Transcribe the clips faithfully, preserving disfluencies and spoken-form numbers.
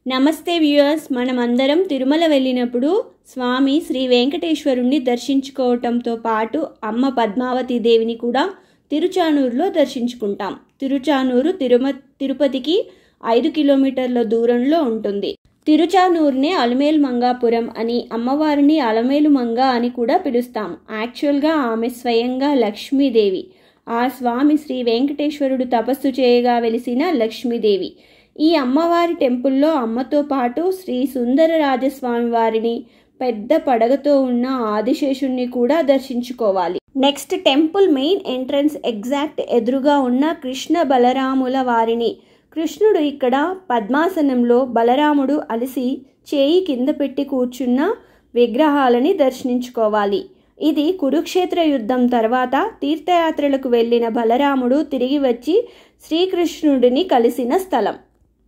నమస్తే వ్యూయర్స్, మనమందరం తిరుమల వెళ్ళినప్పుడు స్వామి శ్రీ వెంకటేశ్వరుణ్ణి దర్శించుకోవటంతో పాటు అమ్మ పద్మావతి దేవిని కూడా తిరుచానూరులో దర్శించుకుంటాం. తిరుచానూరు తిరుమ తిరుపతికి ఐదు కిలోమీటర్ల దూరంలో ఉంటుంది. తిరుచానూరునే అలమేలు మంగాపురం అని, అమ్మవారిని అలమేలు మంగ అని కూడా పిలుస్తాం. యాక్చువల్గా ఆమె స్వయంగా లక్ష్మీదేవి. ఆ స్వామి శ్రీ వెంకటేశ్వరుడు తపస్సు చేయగా వెలిసిన లక్ష్మీదేవి. ఈ అమ్మవారి టెంపుల్లో అమ్మతో పాటు శ్రీ సుందర రాజస్వామి వారిని, పెద్ద పడగతో ఉన్న ఆదిశేషుణ్ణి కూడా దర్శించుకోవాలి. Next temple main entrance exact ఎదురుగా ఉన్న కృష్ణ బలరాముల వారిని. కృష్ణుడు ఇక్కడ పద్మాసనంలో, బలరాముడు అలసి చేయి కింద పెట్టి కూర్చున్న విగ్రహాలని దర్శించుకోవాలి. ఇది కురుక్షేత్ర యుద్ధం తర్వాత తీర్థయాత్రలకు వెళ్ళిన బలరాముడు తిరిగి వచ్చి శ్రీకృష్ణుడిని కలిసిన స్థలం.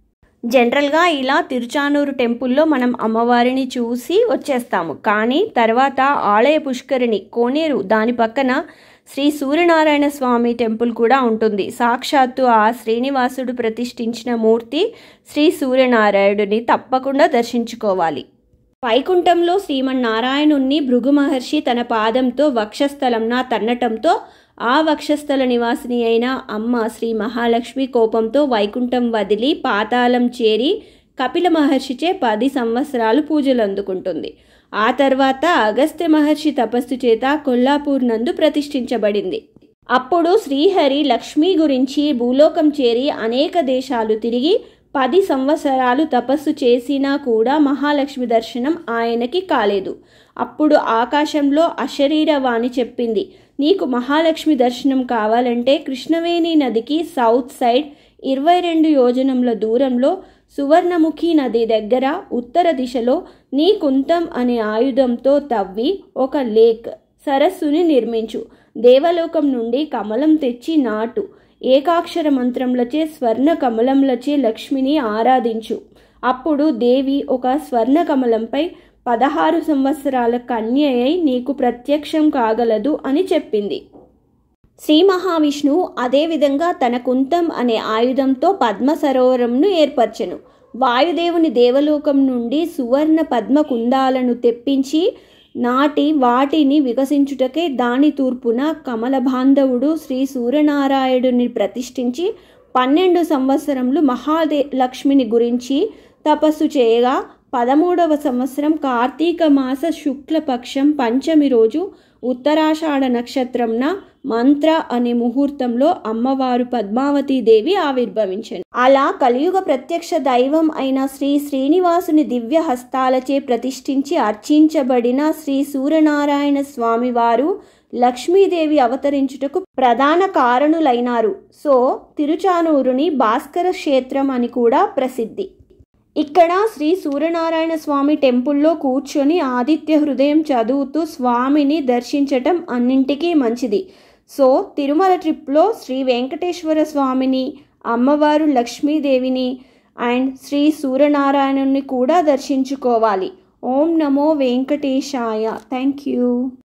జనరల్గా ఇలా తిరుచానూరు టెంపుల్లో మనం అమ్మవారిని చూసి వచ్చేస్తాము. కానీ తర్వాత ఆలయ పుష్కరిణి కోనేరు, దాని పక్కన శ్రీ సూర్యనారాయణ స్వామి టెంపుల్ కూడా ఉంటుంది. సాక్షాత్తు ఆ శ్రీనివాసుడు ప్రతిష్ఠించిన మూర్తి శ్రీ సూర్యనారాయణుడిని తప్పకుండా దర్శించుకోవాలి. వైకుంఠంలో శ్రీమన్నారాయణుణ్ణి భృగు మహర్షి తన పాదంతో వక్షస్థలంన తన్నటంతో ఆ వక్షస్థల నివాసిని అయిన అమ్మ శ్రీ మహాలక్ష్మి కోపంతో వైకుంఠం వదిలి పాతాళం చేరి కపిల మహర్షిచే పది సంవత్సరాలు పూజలు అందుకుంటుంది. ఆ తర్వాత అగస్త్య మహర్షి తపస్సు చేత కొల్లాపూర్ నందు ప్రతిష్ఠించబడింది. అప్పుడు శ్రీహరి లక్ష్మి గురించి భూలోకం చేరి అనేక దేశాలు తిరిగి పది సంవత్సరాలు తపస్సు చేసినా కూడా మహాలక్ష్మి దర్శనం ఆయనకి కాలేదు. అప్పుడు ఆకాశంలో అశరీరవాణి చెప్పింది, నీకు మహాలక్ష్మి దర్శనం కావాలంటే కృష్ణవేణి నదికి సౌత్ సైడ్ ఇరవై రెండు యోజనముల దూరంలో సువర్ణముఖి నది దగ్గర ఉత్తర దిశలో నీ కుంతం అనే ఆయుధంతో తవ్వి ఒక లేక్ సరస్సుని నిర్మించు. దేవలోకం నుండి కమలం తెచ్చి నాటు. ఏకాక్షర మంత్రములచే స్వర్ణ కమలములచే లక్ష్మిని ఆరాధించు. అప్పుడు దేవి ఒక స్వర్ణ కమలంపై పదహారు సంవత్సరాల కన్య అయి నీకు ప్రత్యక్షం కాగలదు అని చెప్పింది. శ్రీ మహావిష్ణువు అదేవిధంగా తన కుంతం అనే ఆయుధంతో పద్మ సరోవరంను ఏర్పరచెను. వాయుదేవుని దేవలోకం నుండి సువర్ణ పద్మ కుందాలను తెప్పించి నాటి వాటిని వికసించుటకే దాని తూర్పున కమలబాంధవుడు శ్రీ సూర్యనారాయణుడిని ప్రతిష్ఠించి పన్నెండు సంవత్సరములు మహాదే లక్ష్మిని గురించి తపస్సు చేయగా పదమూడవ సంవత్సరం కార్తీక మాస శుక్లపక్షం పంచమి రోజు ఉత్తరాషాఢ నక్షత్రంన మంత్ర అనే ముహూర్తంలో అమ్మవారు పద్మావతి దేవి ఆవిర్భవించారు. అలా కలియుగ ప్రత్యక్ష దైవం అయిన శ్రీ శ్రీనివాసుని దివ్య హస్తాలచే ప్రతిష్ఠించి అర్చించబడిన శ్రీ సూర్యనారాయణ స్వామి వారు లక్ష్మీదేవి అవతరించుటకు ప్రధాన కారణులైనారు. సో తిరుచానూరుని భాస్కర క్షేత్రం అని కూడా ప్రసిద్ధి. ఇక్కడ శ్రీ సూర్యనారాయణ స్వామి టెంపుల్లో కూర్చొని ఆదిత్య హృదయం చదువుతూ స్వామిని దర్శించటం అన్నింటికీ మంచిది. సో తిరుమల ట్రిప్లో శ్రీ వెంకటేశ్వర స్వామిని, అమ్మవారు లక్ష్మీదేవిని అండ్ శ్రీ సూర్యనారాయణుని కూడా దర్శించుకోవాలి. ఓం నమో వెంకటేశాయ. Thank you.